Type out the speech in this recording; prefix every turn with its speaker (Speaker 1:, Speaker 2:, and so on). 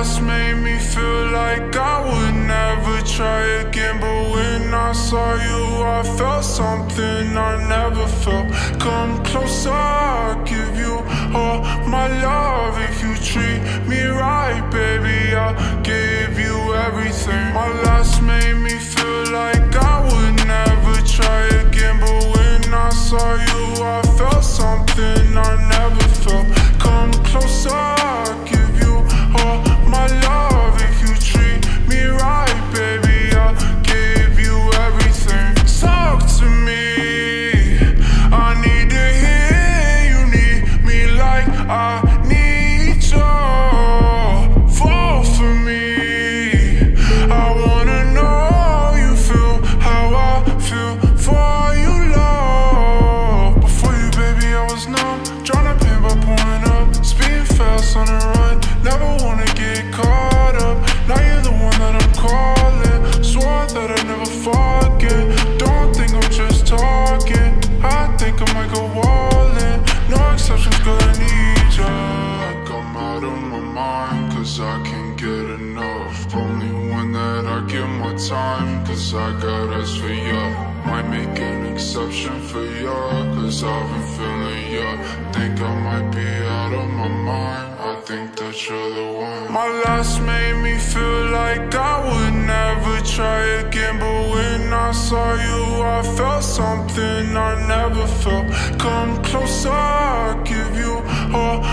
Speaker 1: last made me feel like I would never try again, but when I saw you I felt something I never felt. Come closer, I'll give you all my love. If you treat me right, baby, I'll give you everything. My last made me feel like I would never try again, but when I saw you I felt something I never felt. Come closer, I'll give you all my love. If you treat me right, baby, I'll give you everything. Talk to me, I need to hear you need me like I need you. Fall for me, I wanna know you feel how I feel for you, love. Before you, baby, I was numb, trying to pin by pulling up, speeding fast on the run, never wanna get caught up. Now you're the one that I'm calling, swore that I'd never forget. Don't think I'm just talking, I think I might go all in. No exceptions, girl, I need ya. Like I'm out of my mind, cause I can't get enough. Only one that I give my time, cause I got eyes for ya. Might make an exception for ya, cause I've been feeling ya. Think I might be out of my mind, I think that you're the one. My last made me feel like I would never try again, but when I saw you I felt something I never felt. Come closer, I'll give you all